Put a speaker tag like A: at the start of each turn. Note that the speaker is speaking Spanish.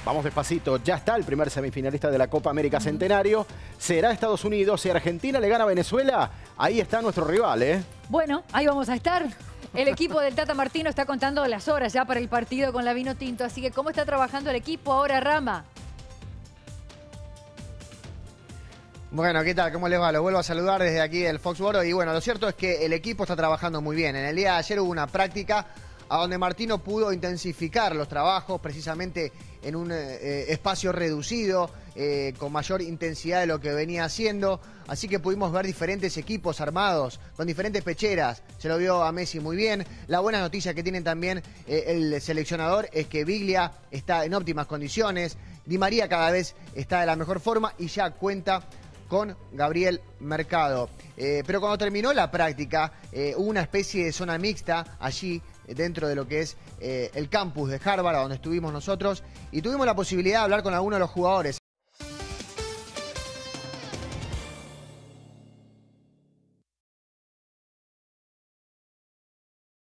A: Vamos despacito, ya está el primer semifinalista de la Copa América Centenario. ¿Será Estados Unidos? Si Argentina le gana a Venezuela, ahí está nuestro rival, ¿eh?
B: Bueno, ahí vamos a estar. El equipo del Tata Martino está contando las horas ya para el partido con la Vinotinto. Así que, ¿cómo está trabajando el equipo ahora, Rama?
C: Bueno, ¿qué tal? ¿Cómo les va? Los vuelvo a saludar desde aquí del Foxboro. Y bueno, lo cierto es que el equipo está trabajando muy bien. En el día de ayer hubo una práctica a donde Martino pudo intensificar los trabajos precisamente en un espacio reducido, con mayor intensidad de lo que venía haciendo. Así que pudimos ver diferentes equipos armados con diferentes pecheras. Se lo vio a Messi muy bien. La buena noticia que tienen también el seleccionador es que Biglia está en óptimas condiciones. Di María cada vez está de la mejor forma y ya cuenta con Gabriel Mercado. Pero cuando terminó la práctica, hubo una especie de zona mixta allí dentro de lo que es el campus de Harvard, a donde estuvimos nosotros, y tuvimos la posibilidad de hablar con algunos de los jugadores.